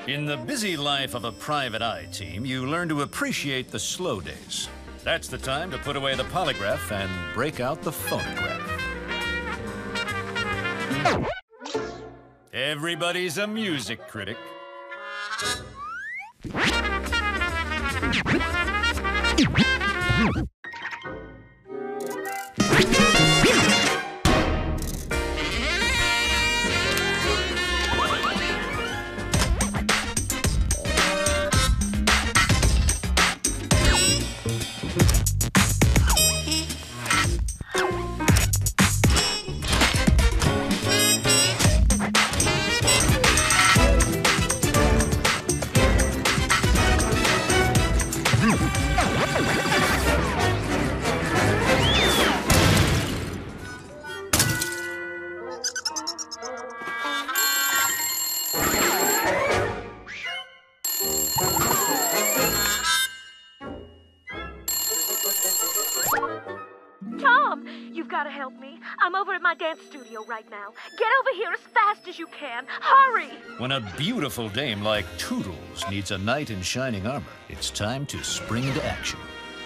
In the busy life of a private eye team, you learn to appreciate the slow days. That's the time to put away the polygraph and break out the phonograph. Everybody's a music critic. Tom, you've got to help me. I'm over at my dance studio right now. Get over here as fast as you can. Hurry! When a beautiful dame like Toodles needs a knight in shining armor, it's time to spring into action.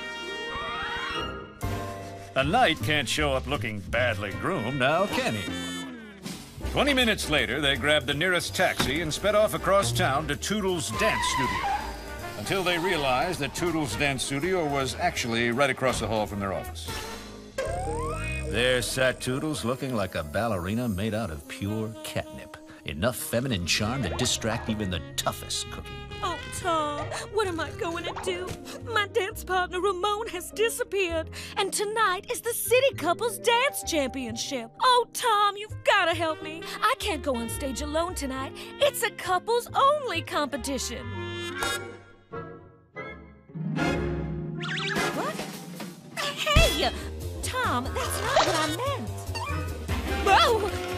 A knight can't show up looking badly groomed now, can he? 20 minutes later, they grabbed the nearest taxi and sped off across town to Toodles' dance studio. Until they realized that Toodles' dance studio was actually right across the hall from their office. There sat Toodles looking like a ballerina made out of pure catnip. Enough feminine charm to distract even the toughest cookie. Oh, Tom, what am I going to do? My dance partner, Ramon, has disappeared. And tonight is the City Couples Dance Championship. Oh, Tom, you've got to help me. I can't go on stage alone tonight. It's a couples-only competition. What? Hey! Tom, that's not what I meant. Whoa!